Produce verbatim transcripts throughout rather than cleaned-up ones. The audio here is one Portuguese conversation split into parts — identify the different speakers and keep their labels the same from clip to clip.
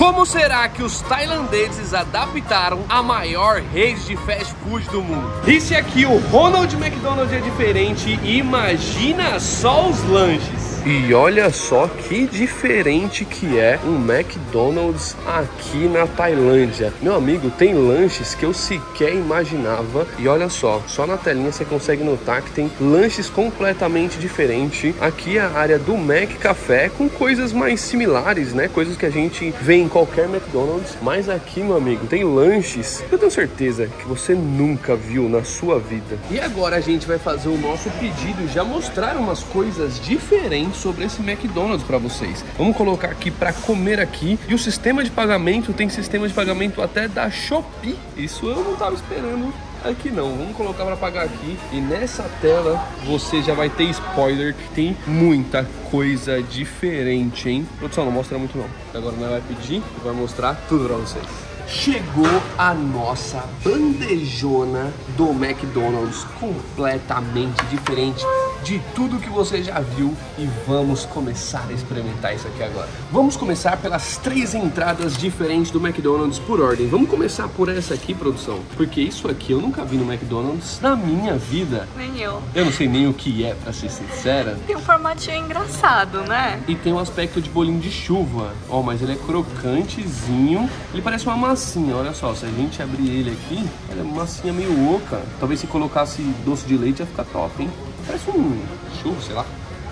Speaker 1: Como será que os tailandeses adaptaram a maior rede de fast food do mundo? E se aqui o Ronald McDonald é diferente, imagina só os lanches. E olha só que diferente que é um McDonald's aqui na Tailândia. Meu amigo, tem lanches que eu sequer imaginava. E olha só, só na telinha você consegue notar que tem lanches completamente diferentes. Aqui é a área do Mac Café com coisas mais similares, né? Coisas que a gente vê em qualquer McDonald's. Mas aqui, meu amigo, tem lanches que eu tenho certeza que você nunca viu na sua vida. E agora a gente vai fazer o nosso pedido, já mostrar umas coisas diferentes sobre esse McDonald's para vocês. Vamos colocar aqui para comer aqui. E o sistema de pagamento tem sistema de pagamento até da Shopee. Isso eu não tava esperando aqui não. Vamos colocar para pagar aqui. E nessa tela você já vai ter spoiler que tem muita coisa diferente, hein? Produção, não mostra muito não. Agora nós vai pedir e vai mostrar tudo para vocês. Chegou a nossa bandejona do McDonald's, completamente diferente de tudo que você já viu, e vamos começar a experimentar isso aqui agora. Vamos começar pelas três entradas diferentes do McDonald's por ordem. Vamos começar por essa aqui, produção, porque isso aqui eu nunca vi no McDonald's na minha vida.
Speaker 2: Nem eu.
Speaker 1: Eu não sei nem o que é, pra ser sincera.
Speaker 2: Tem um formatinho engraçado, né?
Speaker 1: E tem um aspecto de bolinho de chuva. Ó, oh, mas ele é crocantezinho. Ele parece uma massinha, olha só. Se a gente abrir ele aqui, ele é uma massinha meio oca. Talvez se colocasse doce de leite ia ficar top, hein? Parece um churro, sei lá.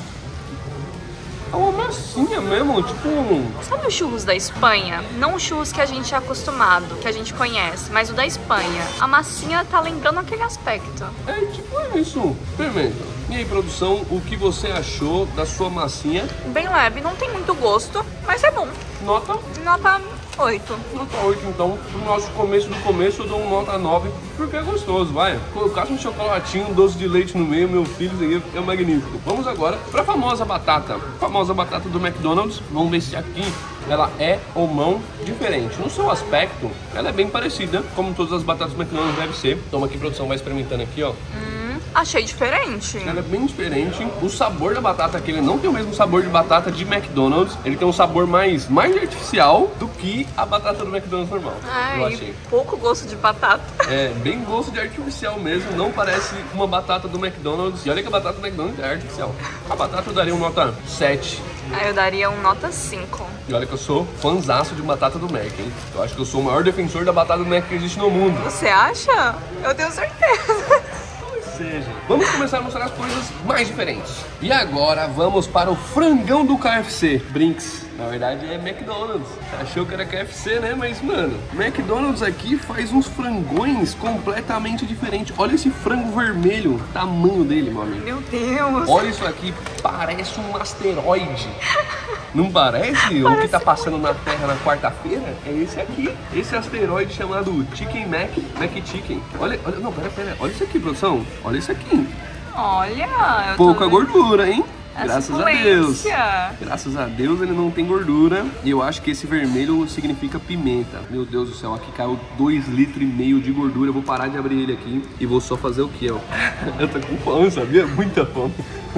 Speaker 1: É uma massinha mesmo, tipo um...
Speaker 2: Sabe os churros da Espanha? Não os churros que a gente é acostumado, que a gente conhece, mas o da Espanha. A massinha tá lembrando aquele aspecto.
Speaker 1: É tipo isso. Experimenta. E aí, produção, o que você achou da sua massinha?
Speaker 2: Bem leve, não tem muito gosto, mas é bom.
Speaker 1: Nota?
Speaker 2: Nota oito.
Speaker 1: Nota oito, então. No nosso começo do começo eu dou um nota nove, porque é gostoso, vai. Colocasse um chocolatinho, um doce de leite no meio, meu filho, isso aí é magnífico. Vamos agora para a famosa batata. A famosa batata do McDonald's. Vamos ver se aqui ela é ou não diferente. No seu aspecto, ela é bem parecida, como todas as batatas do McDonald's deve ser. Toma aqui, produção, vai experimentando aqui, ó.
Speaker 2: Hum. Achei diferente.
Speaker 1: Ela é bem diferente. O sabor da batata aqui, ele não tem o mesmo sabor de batata de McDonald's. Ele tem um sabor mais, mais artificial do que a batata do McDonald's normal.
Speaker 2: Ai,
Speaker 1: eu achei.
Speaker 2: Pouco gosto de batata.
Speaker 1: É, bem gosto de artificial mesmo. Não parece uma batata do McDonald's. E olha que a batata do McDonald's é artificial. A batata eu daria uma nota sete.
Speaker 2: Aí eu daria um nota cinco.
Speaker 1: E olha que eu sou fãzaço de batata do Mac, hein? Eu acho que eu sou o maior defensor da batata do Mac que existe no mundo.
Speaker 2: Você acha? Eu tenho certeza.
Speaker 1: Seja. Vamos começar a mostrar as coisas mais diferentes. E agora vamos para o frangão do K F C. Brinks, na verdade é McDonald's. Achou que era K F C, né? Mas, mano, McDonald's aqui faz uns frangões completamente diferentes. Olha esse frango vermelho, o tamanho dele, meu amigo.
Speaker 2: Meu Deus.
Speaker 1: Olha isso aqui, parece um asteroide. Não parece? parece? O que tá passando na Terra na quarta-feira é esse aqui. Esse asteroide chamado Chicken Mac, Mac Chicken. Olha, olha, não, pera, pera. Olha isso aqui, produção. Olha isso aqui.
Speaker 2: Olha, eu
Speaker 1: pouca
Speaker 2: tô...
Speaker 1: gordura, hein?
Speaker 2: A
Speaker 1: Graças
Speaker 2: suculência.
Speaker 1: a Deus. Graças a Deus ele não tem gordura. E eu acho que esse vermelho significa pimenta. Meu Deus do céu, aqui caiu dois litros e meio de gordura. Eu vou parar de abrir ele aqui e vou só fazer o que, ó. Eu tô com fome, sabia? Muita fome.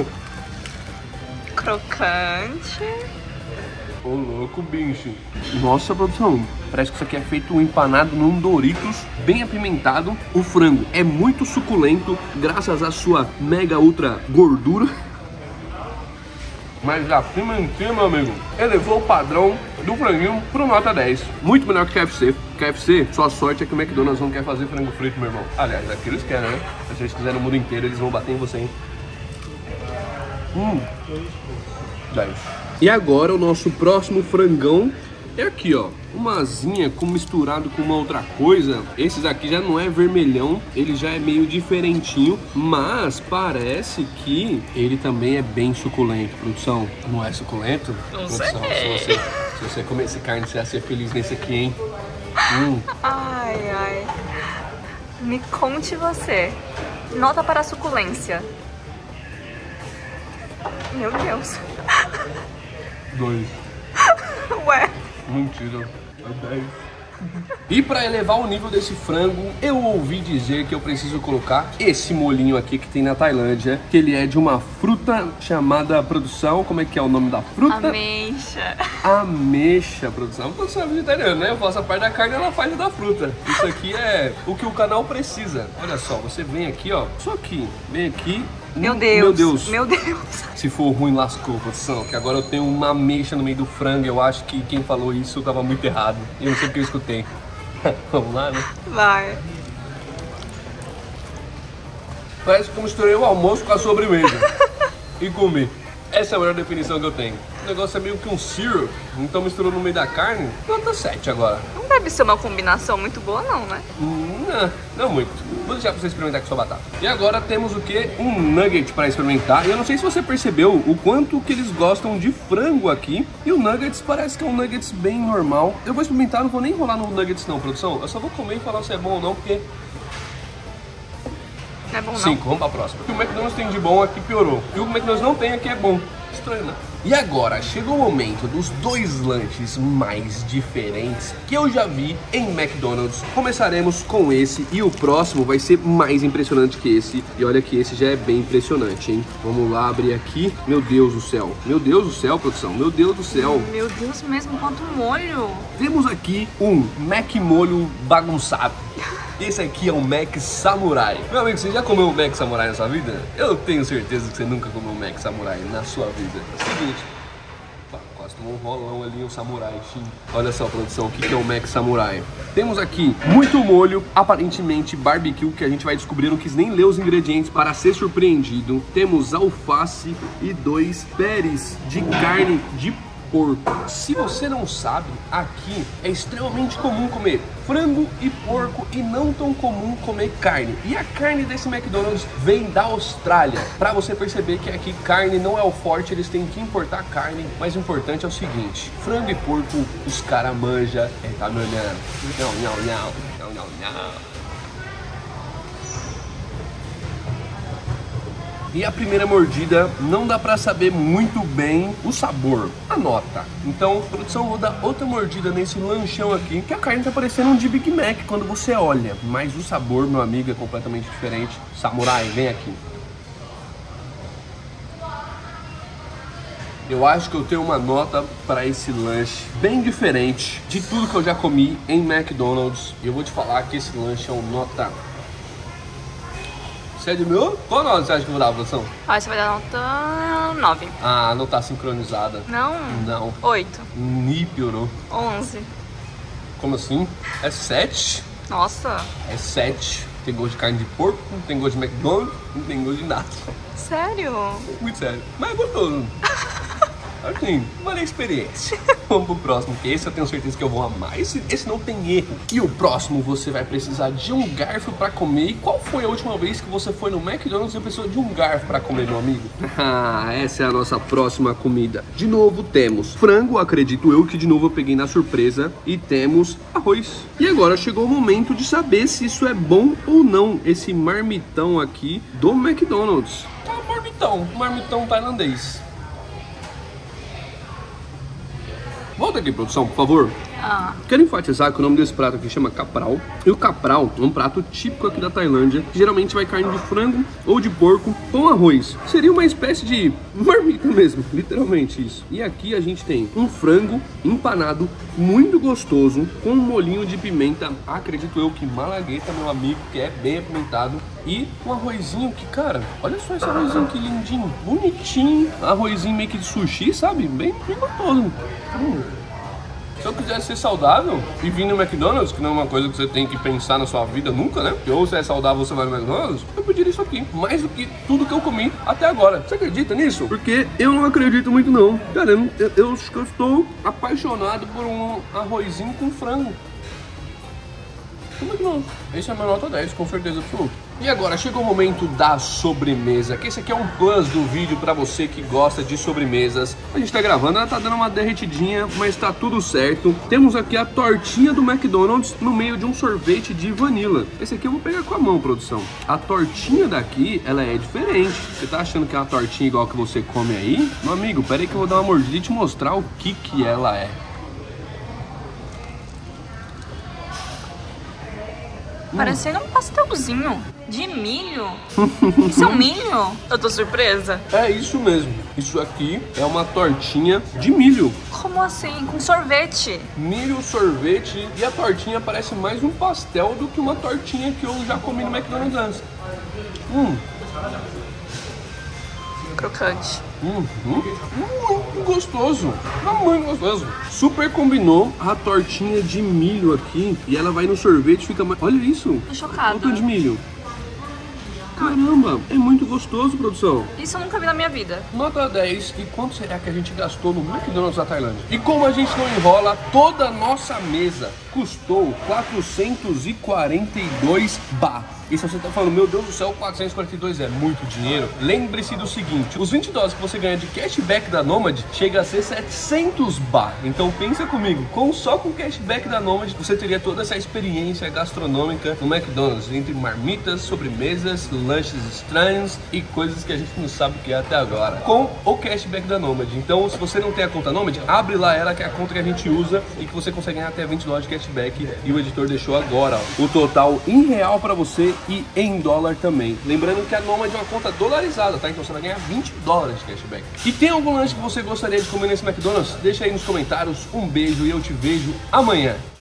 Speaker 2: Crocante.
Speaker 1: Ô louco, bicho. Nossa, produção, parece que isso aqui é feito um empanado num Doritos bem apimentado. O frango é muito suculento, graças à sua mega ultra gordura. Mas a pimentinha, meu amigo, elevou o padrão do franguinho pro nota dez. Muito melhor que K F C. K F C, sua sorte é que o McDonald's não quer fazer frango frito, meu irmão. Aliás, aqui eles querem, né? Se eles quiserem no mundo inteiro, eles vão bater em você, hein? Hum. dez. E agora o nosso próximo frangão é aqui, ó. Uma asinha com misturado com uma outra coisa. Esses aqui já não é vermelhão, ele já é meio diferentinho, mas parece que ele também é bem suculento. Produção, não é suculento?
Speaker 2: Não
Speaker 1: Produção,
Speaker 2: sei.
Speaker 1: se você, se você comer esse carne, você vai ser feliz nesse aqui, hein? Hum.
Speaker 2: Ai, ai. Me conte você. Nota para a suculência. Meu Deus.
Speaker 1: Dois.
Speaker 2: Ué.
Speaker 1: Mentira. É dez. E para elevar o nível desse frango, eu ouvi dizer que eu preciso colocar esse molhinho aqui que tem na Tailândia, que ele é de uma fruta chamada, produção, como é que é o nome da fruta?
Speaker 2: Ameixa.
Speaker 1: Ameixa, produção. Produção é vegetariana, né? Eu faço a parte da carne e ela faz da fruta. Isso aqui é o que o canal precisa. Olha só, você vem aqui, ó, só aqui, vem aqui.
Speaker 2: Meu Deus,
Speaker 1: meu Deus,
Speaker 2: meu Deus.
Speaker 1: Se for ruim, lascou, produção, que agora eu tenho uma ameixa no meio do frango. Eu acho que quem falou isso tava muito errado. Eu não sei o que eu escutei. Vamos lá, né?
Speaker 2: Vai.
Speaker 1: Parece que eu misturei o almoço com a sobremesa e comi. Essa é a melhor definição que eu tenho. O negócio é meio que um syrup, então misturou no meio da carne, nota sete agora.
Speaker 2: Não deve ser uma combinação muito boa não, né?
Speaker 1: Hum, não, não muito. Vou deixar pra você experimentar com sua batata. E agora temos o que? Um nugget para experimentar. E eu não sei se você percebeu o quanto que eles gostam de frango aqui. E o nuggets parece que é um nuggets bem normal. Eu vou experimentar, não vou nem enrolar no nuggets não, produção. Eu só vou comer e falar se é bom ou não, porque...
Speaker 2: Não é bom não.
Speaker 1: Cinco, vamos pra próxima. O que o McDonald's tem de bom aqui piorou. E o que o McDonald's não tem aqui é bom. Estranho, né? E agora, chegou o momento dos dois lanches mais diferentes que eu já vi em McDonald's. Começaremos com esse e o próximo vai ser mais impressionante que esse. E olha que esse já é bem impressionante, hein? Vamos lá abrir aqui. Meu Deus do céu. Meu Deus do céu, produção. Meu Deus do céu.
Speaker 2: Meu Deus mesmo, quanto molho.
Speaker 1: Temos aqui um Mac molho bagunçado. Esse aqui é o Mac Samurai. Meu amigo, você já comeu um Mac Samurai na sua vida? Eu tenho certeza que você nunca comeu um Mac Samurai na sua vida. É o seguinte, pá, quase tomou um rolão ali, um Samurai. Sim. Olha só, produção, o que é o Mac Samurai? Temos aqui muito molho, aparentemente barbecue, que a gente vai descobrir, não quis nem ler os ingredientes para ser surpreendido. Temos alface e dois peres de carne de porco. Se você não sabe, aqui é extremamente comum comer frango e porco e não tão comum comer carne. E a carne desse McDonald's vem da Austrália. Pra você perceber que aqui carne não é o forte, eles têm que importar carne. Mas o importante é o seguinte, frango e porco, os caras manjam. É, tá me olhando. Não, não, não, não, não, não. E a primeira mordida não dá pra saber muito bem o sabor, a nota. Então, produção, vou dar outra mordida nesse lanchão aqui, que a carne tá parecendo um de Big Mac quando você olha. Mas o sabor, meu amigo, é completamente diferente. Samurai, vem aqui. Eu acho que eu tenho uma nota para esse lanche bem diferente de tudo que eu já comi em McDonald's. E eu vou te falar que esse lanche é um nota... Sério, meu? Qual nota você acha que eu vou dar, produção?
Speaker 2: Ah, você vai dar nota nove.
Speaker 1: Ah, não tá sincronizada.
Speaker 2: Não?
Speaker 1: Não.
Speaker 2: oito.
Speaker 1: Ni piorou.
Speaker 2: onze.
Speaker 1: Como assim? É sete?
Speaker 2: Nossa.
Speaker 1: É sete. Tem gosto de carne de porco, não tem gosto de McDonald's, não tem gosto de nada.
Speaker 2: Sério?
Speaker 1: Muito sério. Mas é gostoso. Assim, vale a experiência. Vamos pro próximo, que esse eu tenho certeza que eu vou amar. Esse, esse não tem erro. E o próximo você vai precisar de um garfo pra comer. E qual foi a última vez que você foi no McDonald's e precisou de um garfo pra comer, meu amigo? Ah, essa é a nossa próxima comida. De novo temos frango, acredito eu, que de novo eu peguei na surpresa. E temos arroz. E agora chegou o momento de saber se isso é bom ou não. Esse marmitão aqui do McDonald's. É um marmitão, um marmitão tailandês. Volta aqui, produção, por favor.
Speaker 2: Ah.
Speaker 1: Quero enfatizar que o nome desse prato aqui chama capral. E o capral é um prato típico aqui da Tailândia, que geralmente vai carne de frango ou de porco com arroz. Seria uma espécie de marmita mesmo, literalmente isso. E aqui a gente tem um frango empanado muito gostoso, com um molhinho de pimenta, acredito eu que malagueta, meu amigo, que é bem apimentado. E um arrozinho que, cara, olha só esse arrozinho que lindinho, bonitinho. Arrozinho meio que de sushi, sabe? Bem, bem gostoso. Hum. Se eu quisesse ser saudável e vir no McDonald's, que não é uma coisa que você tem que pensar na sua vida nunca, né? Porque ou você é saudável ou você vai no McDonald's, eu pediria isso aqui. Mais do que tudo que eu comi até agora. Você acredita nisso? Porque eu não acredito muito não. Cara, eu, eu, eu, eu estou apaixonado por um arrozinho com frango. Não. Esse é a minha nota dez, com certeza absoluta. E agora chegou o momento da sobremesa, que esse aqui é um plus do vídeo pra você que gosta de sobremesas. A gente tá gravando, ela tá dando uma derretidinha, mas tá tudo certo. Temos aqui a tortinha do McDonald's no meio de um sorvete de vanilla. Esse aqui eu vou pegar com a mão, produção. A tortinha daqui, ela é diferente. Você tá achando que é uma tortinha igual que você come aí? Meu amigo, pera aí que eu vou dar uma mordida e te mostrar o que que ela é.
Speaker 2: Parecendo um pastelzinho de milho. Isso é um milho? Eu tô surpresa.
Speaker 1: É isso mesmo. Isso aqui é uma tortinha de milho.
Speaker 2: Como assim? Com sorvete?
Speaker 1: Milho, sorvete, e a tortinha parece mais um pastel do que uma tortinha que eu já comi no McDonald's antes. Hum.
Speaker 2: Crocante.
Speaker 1: Uhum. Muito gostoso. É muito gostoso. Super combinou a tortinha de milho aqui. E ela vai no sorvete e fica mais... Olha isso.
Speaker 2: Tô chocada.
Speaker 1: Olha o de milho. Caramba, é muito gostoso, produção.
Speaker 2: Isso eu nunca vi na minha vida.
Speaker 1: Nota dez. E quanto será que a gente gastou no McDonald's da Tailândia? E como a gente não enrola, toda a nossa mesa custou quatrocentos e quarenta e dois baht. E se você tá falando, meu Deus do céu, quatrocentos e quarenta e dois é muito dinheiro, lembre-se do seguinte, os vinte dólares que você ganha de cashback da Nomad chega a ser setecentos baht. Então pensa comigo, com, só com o cashback da Nomad você teria toda essa experiência gastronômica no McDonald's, entre marmitas, sobremesas, lanches estranhos e coisas que a gente não sabe o que é até agora, com o cashback da Nomad. Então se você não tem a conta Nomad, abre lá ela, que é a conta que a gente usa e que você consegue ganhar até vinte dólares de cashback, e o editor deixou agora ó, o total em real para você e em dólar também. Lembrando que a Nomad é uma conta dolarizada, tá? Então você vai ganhar vinte dólares de cashback. E tem algum lanche que você gostaria de comer nesse McDonald's? Deixa aí nos comentários. Um beijo e eu te vejo amanhã.